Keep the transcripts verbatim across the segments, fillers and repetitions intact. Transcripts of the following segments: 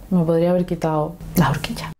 Me podría haber quitado la horquilla.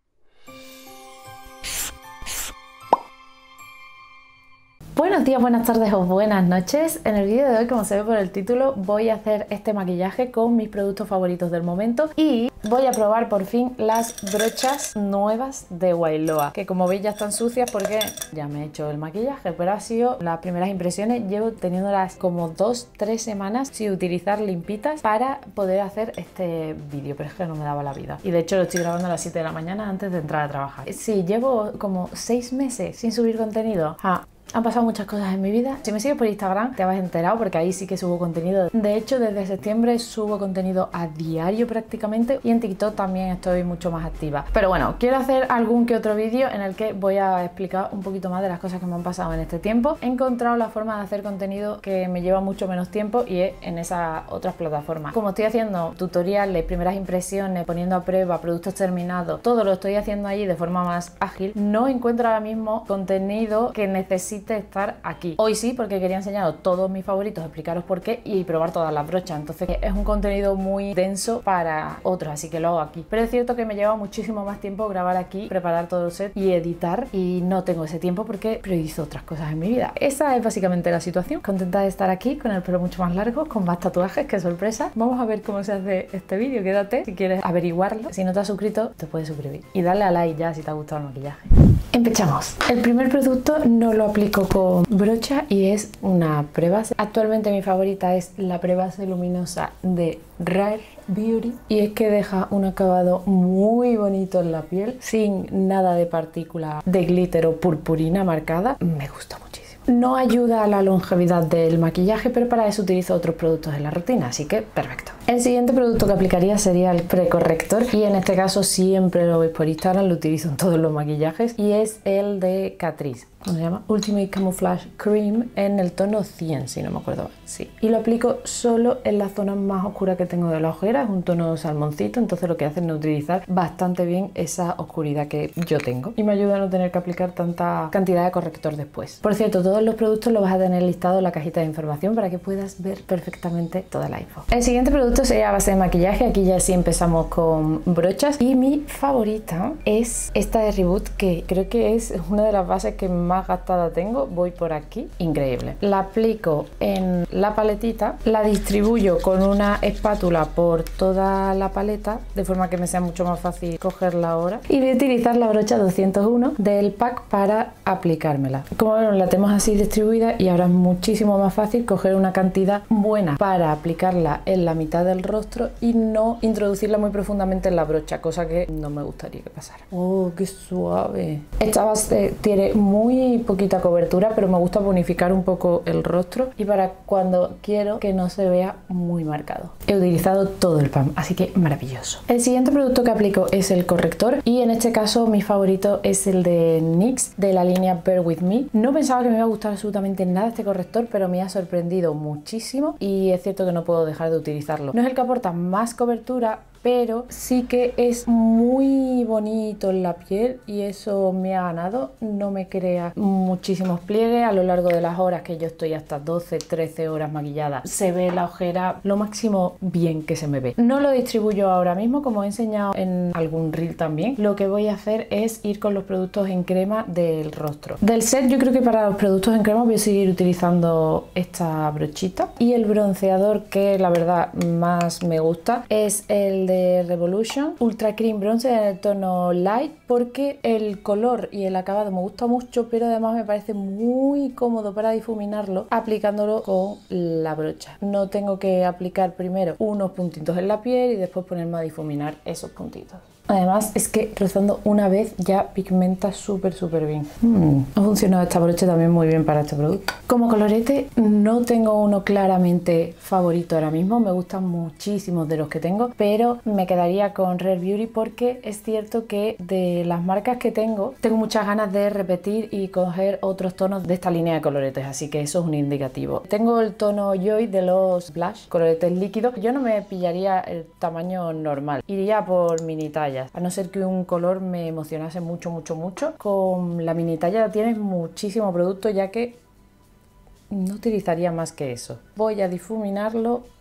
Buenos días, buenas tardes o buenas noches. En el vídeo de hoy, como se ve por el título, voy a hacer este maquillaje con mis productos favoritos del momento y voy a probar por fin las brochas nuevas de Wailoa, que como veis ya están sucias porque ya me he hecho el maquillaje, pero ha sido las primeras impresiones. Llevo teniéndolas como dos, tres semanas sin utilizar limpitas para poder hacer este vídeo, pero es que no me daba la vida. Y de hecho lo estoy grabando a las siete de la mañana antes de entrar a trabajar. Sí, llevo como seis meses sin subir contenido. Ah, Han pasado muchas cosas en mi vida. Si me sigues por Instagram te habrás enterado porque ahí sí que subo contenido. De hecho, desde septiembre subo contenido a diario prácticamente y en TikTok también estoy mucho más activa. Pero bueno, quiero hacer algún que otro vídeo en el que voy a explicar un poquito más de las cosas que me han pasado en este tiempo. He encontrado la forma de hacer contenido que me lleva mucho menos tiempo y es en esas otras plataformas. Como estoy haciendo tutoriales, primeras impresiones, poniendo a prueba, productos terminados, todo lo estoy haciendo allí de forma más ágil, no encuentro ahora mismo contenido que necesite estar aquí. Hoy sí, porque quería enseñaros todos mis favoritos, explicaros por qué y probar todas las brochas. Entonces es un contenido muy denso para otros, así que lo hago aquí. Pero es cierto que me lleva muchísimo más tiempo grabar aquí, preparar todo el set y editar, y no tengo ese tiempo porque priorizo otras cosas en mi vida. Esa es básicamente la situación. Contenta de estar aquí con el pelo mucho más largo, con más tatuajes, qué sorpresa. Vamos a ver cómo se hace este vídeo. Quédate si quieres averiguarlo. Si no te has suscrito, te puedes suscribir y darle a like ya si te ha gustado el maquillaje. Empezamos. El primer producto no lo aplico con brocha y es una prebase. Actualmente mi favorita es la prebase luminosa de Rare Beauty y es que deja un acabado muy bonito en la piel sin nada de partícula de glitter o purpurina marcada. Me gusta muchísimo. No ayuda a la longevidad del maquillaje, pero para eso utilizo otros productos en la rutina, así que perfecto. El siguiente producto que aplicaría sería el precorrector y en este caso siempre lo veis por Instagram, lo utilizo en todos los maquillajes y es el de Catrice. ¿Cómo se llama? Ultimate Camouflage Cream en el tono cien, si no me acuerdo mal. Sí. Y lo aplico solo en la zona más oscura que tengo de la ojera, es un tono salmoncito, entonces lo que hace es neutralizar bastante bien esa oscuridad que yo tengo y me ayuda a no tener que aplicar tanta cantidad de corrector después. Por cierto, todos los productos los vas a tener listados en la cajita de información para que puedas ver perfectamente toda la info. El siguiente producto sería a base de maquillaje. Aquí ya sí empezamos con brochas y mi favorita es esta de Reboot, que creo que es una de las bases que más más gastada tengo. Voy por aquí, increíble. La aplico en la paletita, la distribuyo con una espátula por toda la paleta de forma que me sea mucho más fácil cogerla ahora y voy a utilizar la brocha doscientos uno del pack para aplicármela. Como ven, la tenemos así distribuida y ahora es muchísimo más fácil coger una cantidad buena para aplicarla en la mitad del rostro y no introducirla muy profundamente en la brocha, cosa que no me gustaría que pasara. ¡Oh, qué suave! Esta base tiene muy poquita cobertura, pero me gusta bonificar un poco el rostro y para cuando quiero que no se vea muy marcado. He utilizado todo el P A M, así que maravilloso. El siguiente producto que aplico es el corrector y en este caso mi favorito es el de N Y X de la línea Bear With Me. No pensaba que me iba a gustar absolutamente nada este corrector, pero me ha sorprendido muchísimo y es cierto que no puedo dejar de utilizarlo. No es el que aporta más cobertura, pero sí que es muy bonito en la piel y eso me ha ganado. No me crea muchísimos pliegues a lo largo de las horas que yo estoy, hasta doce, trece horas maquillada. Se ve la ojera lo máximo bien que se me ve. No lo distribuyo ahora mismo, como he enseñado en algún reel también. Lo que voy a hacer es ir con los productos en crema del rostro. Del set, yo creo que para los productos en crema voy a seguir utilizando esta brochita y el bronceador que la verdad más me gusta es el de Revolution Ultra Cream Bronzer en el tono Light, porque el color y el acabado me gusta mucho, pero además me parece muy cómodo para difuminarlo aplicándolo con la brocha. No tengo que aplicar primero unos puntitos en la piel y después ponerme a difuminar esos puntitos. Además es que rozando una vez ya pigmenta súper súper bien. Mm. Ha funcionado esta brocha también muy bien para este producto. Como colorete no tengo uno claramente favorito ahora mismo, me gustan muchísimos de los que tengo, pero me quedaría con Rare Beauty porque es cierto que de las marcas que tengo, tengo muchas ganas de repetir y coger otros tonos de esta línea de coloretes, así que eso es un indicativo. Tengo el tono Joy de los Blush, coloretes líquidos. Yo no me pillaría el tamaño normal, iría por mini talla. A no ser que un color me emocionase mucho, mucho, mucho. Con la mini talla tienes muchísimo producto, ya que no utilizaría más que eso. Voy a difuminarlo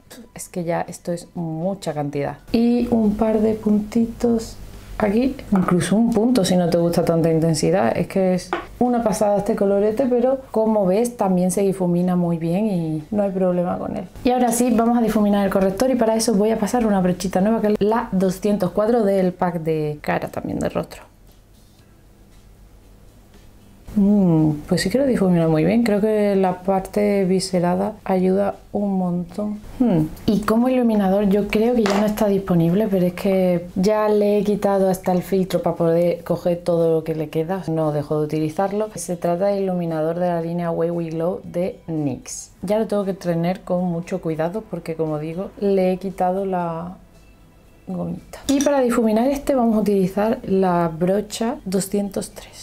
Es que ya esto es mucha cantidad. Y un par de puntitos aquí, incluso un punto si no te gusta tanta intensidad. Es que es una pasada este colorete, pero como ves también se difumina muy bien y no hay problema con él. Y ahora sí, vamos a difuminar el corrector y para eso voy a pasar una brochita nueva que es la doscientos cuatro del pack de cara, también de rostro. Mm, pues sí que lo difumina muy bien. Creo que la parte biselada ayuda un montón. Hmm. Y como iluminador yo creo que ya no está disponible, pero es que ya le he quitado hasta el filtro para poder coger todo lo que le queda. No dejo de utilizarlo. Se trata del iluminador de la línea Way We Glow de NYX. Ya lo tengo que tener con mucho cuidado porque, como digo, le he quitado la gomita. Y para difuminar este vamos a utilizar la brocha doscientos tres.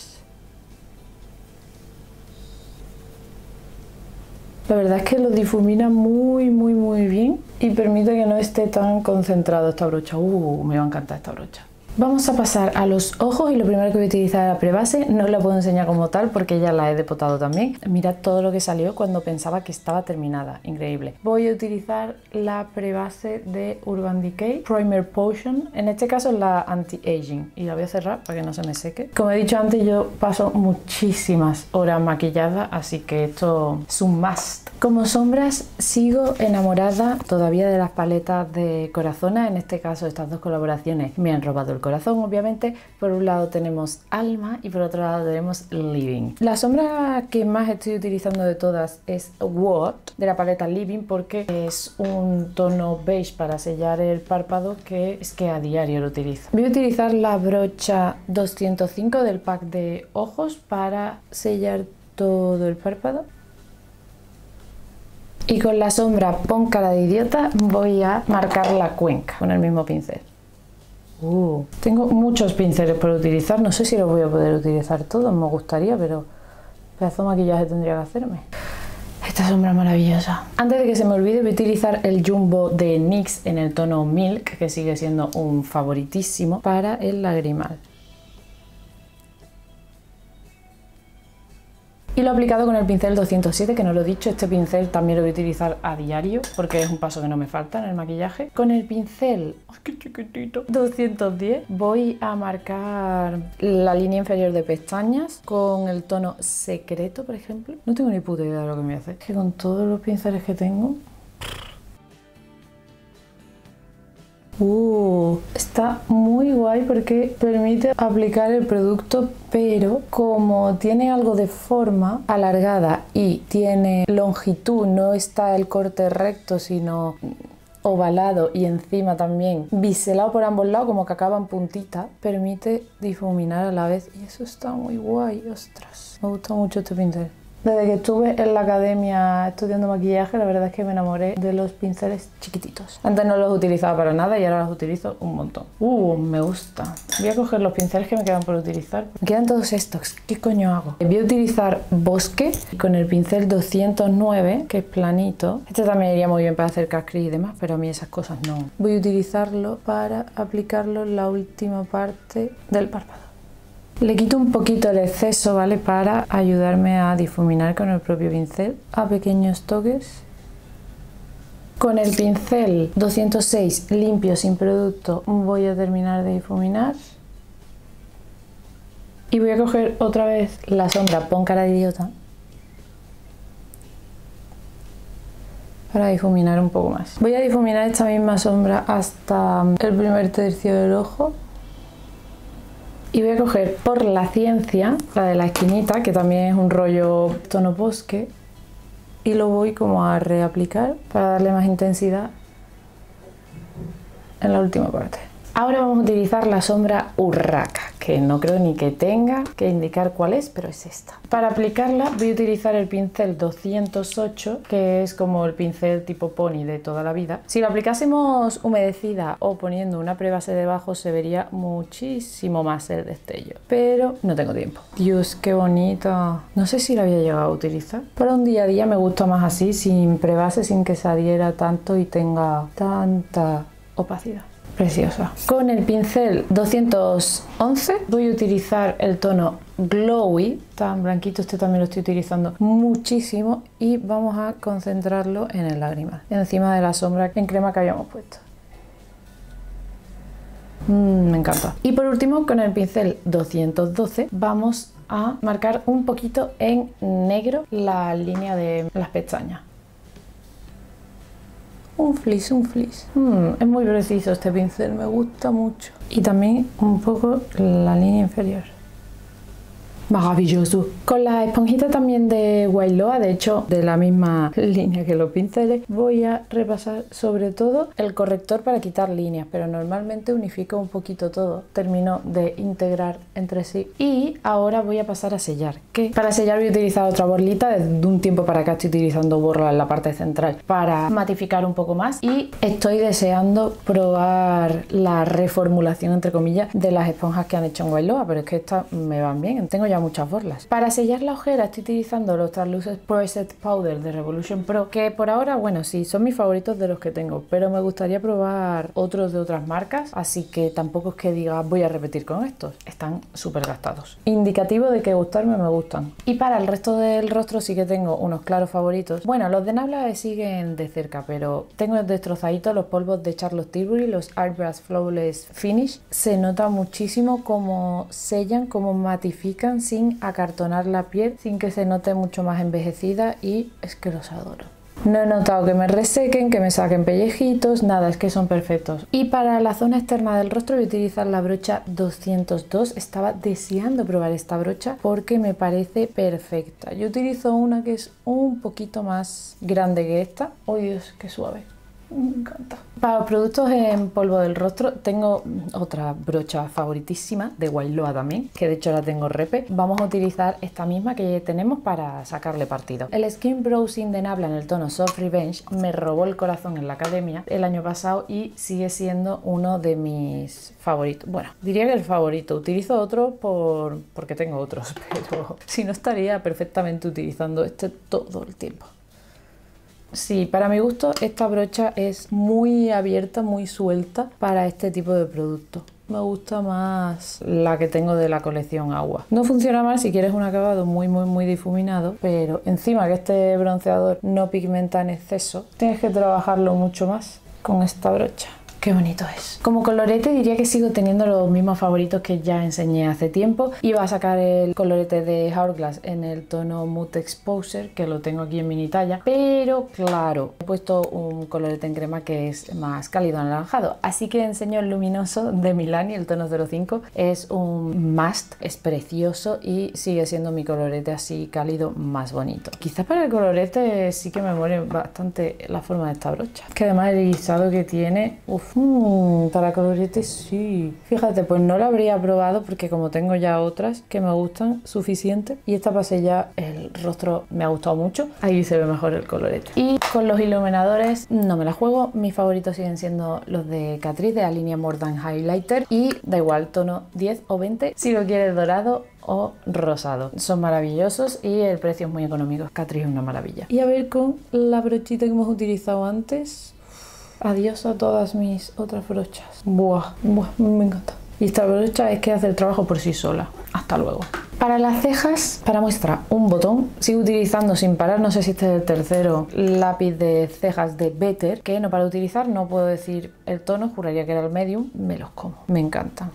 La verdad es que lo difumina muy muy muy bien y permite que no esté tan concentrado esta brocha. Uh, me va a encantar esta brocha. Vamos a pasar a los ojos y lo primero que voy a utilizar es la prebase. No os la puedo enseñar como tal porque ya la he despotado también. Mirad todo lo que salió cuando pensaba que estaba terminada. Increíble. Voy a utilizar la prebase de Urban Decay Primer Potion. En este caso es la Anti-Aging. Y la voy a cerrar para que no se me seque. Como he dicho antes, yo paso muchísimas horas maquillada, así que esto es un must. Como sombras sigo enamorada todavía de las paletas de Corazona. En este caso estas dos colaboraciones me han robado el corazón, obviamente. Por un lado tenemos Alma y por otro lado tenemos Living. La sombra que más estoy utilizando de todas es What de la paleta Living porque es un tono beige para sellar el párpado que es que a diario lo utilizo. Voy a utilizar la brocha doscientos cinco del pack de ojos para sellar todo el párpado. Y con la sombra Pon cara de idiota voy a marcar la cuenca con el mismo pincel. Uh, tengo muchos pinceles por utilizar, no sé si los voy a poder utilizar todos, me gustaría, pero pedazo de maquillaje tendría que hacerme. Esta sombra es maravillosa. Antes de que se me olvide voy a utilizar el Jumbo de NYX en el tono Milk, que sigue siendo un favoritísimo para el lagrimal. Y lo he aplicado con el pincel doscientos siete, que no lo he dicho, este pincel también lo voy a utilizar a diario porque es un paso que no me falta en el maquillaje. Con el pincel, ¡ay, qué chiquitito!, doscientos diez voy a marcar la línea inferior de pestañas con el tono Secreto, por ejemplo. No tengo ni puta idea de lo que me hace. Es que con todos los pinceles que tengo... Uh, está muy guay porque permite aplicar el producto, pero como tiene algo de forma alargada y tiene longitud, no está el corte recto sino ovalado y encima también biselado por ambos lados, como que acaba en puntita, permite difuminar a la vez y eso está muy guay. Ostras, me gusta mucho este pincel. Desde que estuve en la academia estudiando maquillaje, la verdad es que me enamoré de los pinceles chiquititos. Antes no los utilizaba para nada y ahora los utilizo un montón. Uh, me gusta. Voy a coger los pinceles que me quedan por utilizar. Me quedan todos estos. ¿Qué coño hago? Voy a utilizar Bosque con el pincel doscientos nueve, que es planito. Este también iría muy bien para hacer cascris y demás, pero a mí esas cosas no. Voy a utilizarlo para aplicarlo en la última parte del párpado. Le quito un poquito el exceso, ¿vale? Para ayudarme a difuminar con el propio pincel a pequeños toques. Con el pincel doscientos seis limpio sin producto voy a terminar de difuminar. Y voy a coger otra vez la sombra Pon cara de idiota para difuminar un poco más. Voy a difuminar esta misma sombra hasta el primer tercio del ojo. Y voy a coger por la ciencia, la de la esquinita, que también es un rollo tono bosque, y lo voy como a reaplicar para darle más intensidad en la última parte. Ahora vamos a utilizar la sombra Urraca, que no creo ni que tenga que indicar cuál es, pero es esta. Para aplicarla voy a utilizar el pincel doscientos ocho, que es como el pincel tipo pony de toda la vida. Si lo aplicásemos humedecida o poniendo una prebase debajo se vería muchísimo más el destello, pero no tengo tiempo. Dios, qué bonita. No sé si la había llegado a utilizar. Para un día a día me gusta más así, sin prebase, sin que se adhiera tanto y tenga tanta opacidad. Preciosa. Con el pincel doscientos once voy a utilizar el tono Glowy, tan blanquito, este también lo estoy utilizando muchísimo, y vamos a concentrarlo en el lagrimal, encima de la sombra en crema que habíamos puesto. Mm, me encanta. Y por último, con el pincel doscientos doce vamos a marcar un poquito en negro la línea de las pestañas. Un flis, un flis. Mm, es muy preciso este pincel, me gusta mucho. Y también un poco la línea inferior. Maravilloso. Con la esponjita también de Wailoa, de hecho de la misma línea que los pinceles, voy a repasar sobre todo el corrector para quitar líneas, pero normalmente unifico un poquito todo, termino de integrar entre sí. Y ahora voy a pasar a sellar, que para sellar voy a utilizar otra borlita. Desde un tiempo para acá estoy utilizando borla en la parte central para matificar un poco más, y estoy deseando probar la reformulación entre comillas de las esponjas que han hecho en Wailoa, pero es que estas me van bien, tengo ya muchas borlas. Para sellar la ojera estoy utilizando los Translucent Pressed Powder de Revolution Pro, que por ahora, bueno, sí, son mis favoritos de los que tengo, pero me gustaría probar otros de otras marcas, así que tampoco es que diga voy a repetir con estos, están súper gastados. Indicativo de que gustarme me gustan. Y para el resto del rostro sí que tengo unos claros favoritos. Bueno, los de Nabla siguen de cerca, pero tengo destrozaditos los polvos de Charlotte Tilbury, los Airbrush Flawless Finish. Se nota muchísimo cómo sellan, cómo matifican sin acartonar la piel, sin que se note mucho más envejecida, y es que los adoro. No he notado que me resequen, que me saquen pellejitos, nada, es que son perfectos. Y para la zona externa del rostro voy a utilizar la brocha doscientos dos. Estaba deseando probar esta brocha porque me parece perfecta. Yo utilizo una que es un poquito más grande que esta. ¡Oh Dios, qué suave! Me encanta. Para los productos en polvo del rostro tengo otra brocha favoritísima de Wailoa también, que de hecho la tengo repe. Vamos a utilizar esta misma que tenemos para sacarle partido. El Skin Browsing de Nabla en el tono Soft Revenge me robó el corazón en la academia el año pasado y sigue siendo uno de mis favoritos. Bueno, diría que el favorito. Utilizo otro por... porque tengo otros, pero si no estaría perfectamente utilizando este todo el tiempo. Sí, para mi gusto esta brocha es muy abierta, muy suelta para este tipo de producto. Me gusta más la que tengo de la colección Agua. No funciona mal si quieres un acabado muy muy muy difuminado, pero encima que este bronceador no pigmenta en exceso, tienes que trabajarlo mucho más con esta brocha. Qué bonito es. Como colorete diría que sigo teniendo los mismos favoritos que ya enseñé hace tiempo. Iba a sacar el colorete de Hourglass en el tono Mute Exposure, que lo tengo aquí en mini talla, pero claro, he puesto un colorete en crema que es más cálido anaranjado, así que enseño el luminoso de Milani, el tono cero cinco. Es un must, es precioso y sigue siendo mi colorete así cálido más bonito. Quizás para el colorete sí que me muere bastante la forma de esta brocha, que además el irisado que tiene, uff. Mm, para colorete sí. Fíjate, pues no lo habría probado porque como tengo ya otras que me gustan suficiente, y esta pasé ya el rostro me ha gustado mucho, ahí se ve mejor el colorete. Y con los iluminadores no me la juego, mis favoritos siguen siendo los de Catrice de la línea More Than Highlighter, y da igual tono diez o veinte si lo quieres dorado o rosado. Son maravillosos y el precio es muy económico. Catrice es una maravilla. Y a ver con la brochita que hemos utilizado antes. Adiós a todas mis otras brochas. Buah, buah, me encanta. Y esta brocha es que hace el trabajo por sí sola. Hasta luego. Para las cejas, para muestra, un botón. Sigo utilizando sin parar, no sé si este es el tercero, lápiz de cejas de Better, que no para de utilizar, no puedo decir el tono, juraría que era el medium. Me los como, me encantan.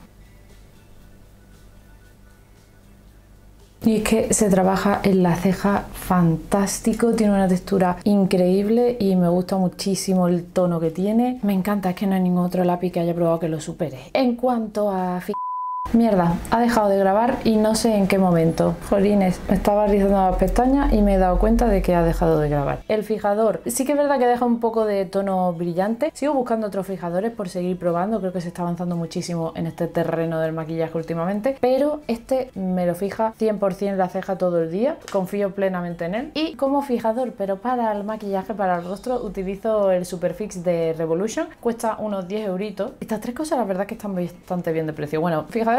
Y es que se trabaja en la ceja fantástico, tiene una textura increíble y me gusta muchísimo el tono que tiene. Me encanta, es que no hay ningún otro lápiz que haya probado que lo supere. En cuanto a... Mierda, ha dejado de grabar y no sé en qué momento. Jolines, me estaba rizando las pestañas y me he dado cuenta de que ha dejado de grabar. El fijador, sí que es verdad que deja un poco de tono brillante. Sigo buscando otros fijadores por seguir probando. Creo que se está avanzando muchísimo en este terreno del maquillaje últimamente. Pero este me lo fija cien por cien la ceja todo el día. Confío plenamente en él. Y como fijador, pero para el maquillaje, para el rostro, utilizo el Superfix de Revolution. Cuesta unos diez euritos. Estas tres cosas la verdad que están bastante bien de precio. Bueno, fijador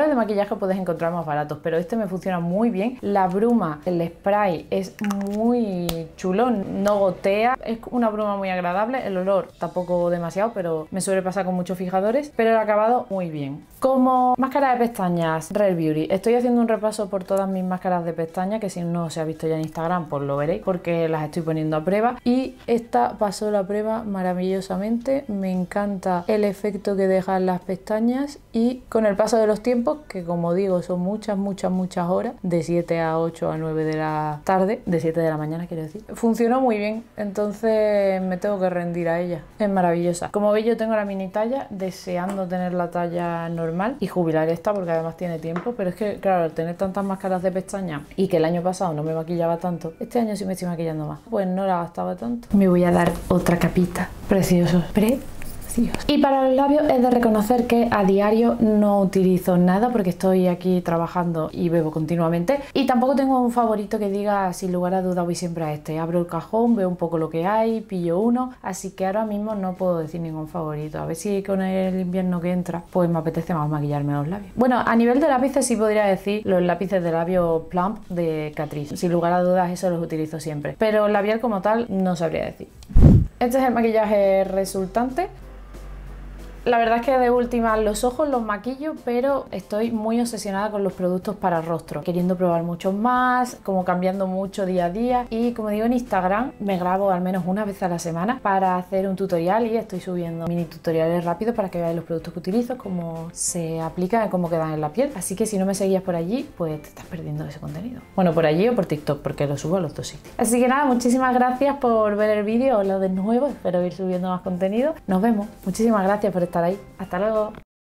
lugares de maquillaje puedes encontrar más baratos, pero este me funciona muy bien. La bruma, el spray es muy chulo, no gotea, es una bruma muy agradable, el olor tampoco demasiado, pero me suele pasar con muchos fijadores, pero el acabado muy bien. Como máscara de pestañas, Rare Beauty, estoy haciendo un repaso por todas mis máscaras de pestañas, que si no se ha visto ya en Instagram, pues lo veréis, porque las estoy poniendo a prueba, y esta pasó la prueba maravillosamente. Me encanta el efecto que dejan las pestañas, y con el paso de los tiempos, que como digo son muchas, muchas, muchas horas, de siete a ocho a nueve de la tarde, de siete de la mañana quiero decir, funcionó muy bien, entonces me tengo que rendir a ella, es maravillosa. Como veis, yo tengo la mini talla, deseando tener la talla normal y jubilar esta, porque además tiene tiempo, pero es que claro, al tener tantas máscaras de pestañas y que el año pasado no me maquillaba tanto, este año sí me estoy maquillando más, pues no la gastaba tanto. Me voy a dar otra capita, precioso, pre Y para los labios es de reconocer que a diario no utilizo nada, porque estoy aquí trabajando y bebo continuamente, y tampoco tengo un favorito que diga sin lugar a duda voy siempre a este. Abro el cajón, veo un poco lo que hay, pillo uno, así que ahora mismo no puedo decir ningún favorito. A ver si con el invierno que entra pues me apetece más maquillarme los labios. Bueno, a nivel de lápices sí podría decir los lápices de labio Plump de Catrice, sin lugar a dudas eso los utilizo siempre, pero labial como tal no sabría decir. Este es el maquillaje resultante. La verdad es que de última los ojos los maquillo, pero estoy muy obsesionada con los productos para rostro, queriendo probar muchos más, como cambiando mucho día a día, y como digo, en Instagram me grabo al menos una vez a la semana para hacer un tutorial, y estoy subiendo mini tutoriales rápidos para que veáis los productos que utilizo, cómo se aplican y cómo quedan en la piel. Así que si no me seguías por allí, pues te estás perdiendo ese contenido. Bueno, por allí o por TikTok, porque lo subo a los dos sitios. Así que nada, muchísimas gracias por ver el vídeo, os lo de nuevo, espero ir subiendo más contenido. Nos vemos, muchísimas gracias por estar ahí. Hasta luego.